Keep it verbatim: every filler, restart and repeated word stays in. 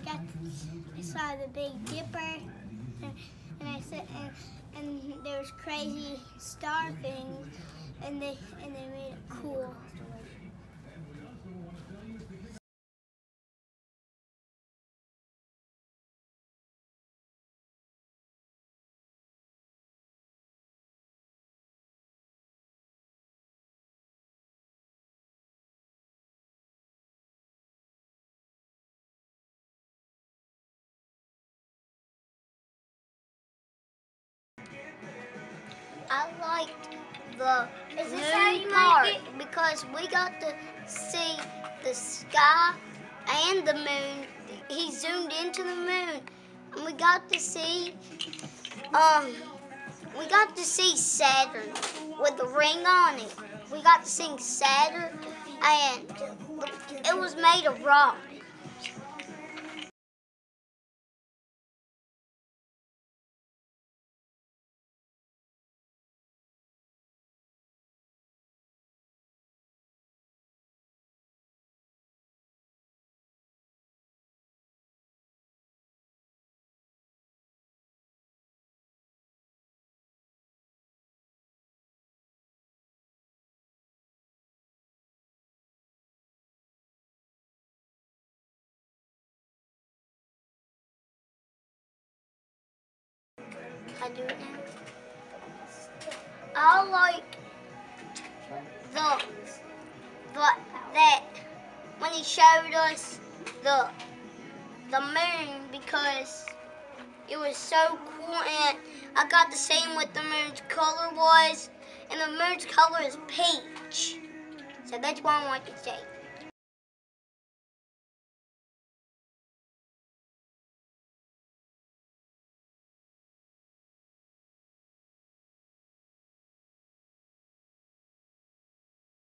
got, I saw the Big Dipper, and, and I said, and, and there was crazy star things, and they and they made it cool. I liked the Is this how moon you part make it? because we got to see the sky and the moon. He zoomed into the moon, and we got to see um we got to see Saturn with the ring on it. We got to see Saturn, and it was made of rock. I do it now. I like the the that when he showed us the the moon because it was so cool, and I got to see what the moon's color was, and the moon's color is peach. So that's what I want to say.